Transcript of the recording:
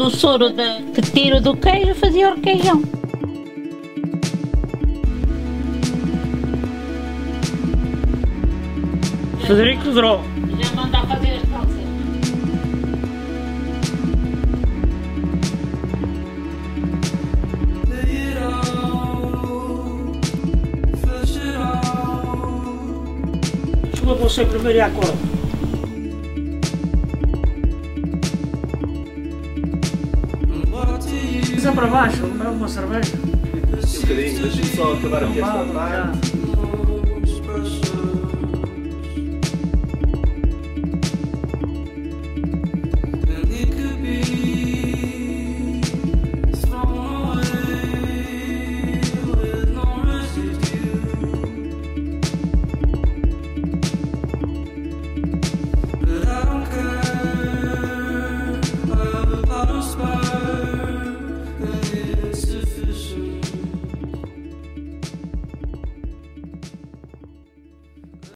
do soro que tiro do queijo, fazia o requeijão. Frederico Dró. Já manda a fazer as calças. Desculpa você primeiro e acorda. Pisa para baixo, vamos dar uma cerveja. Um bocadinho, deixa-me só acabar aqui esta parte.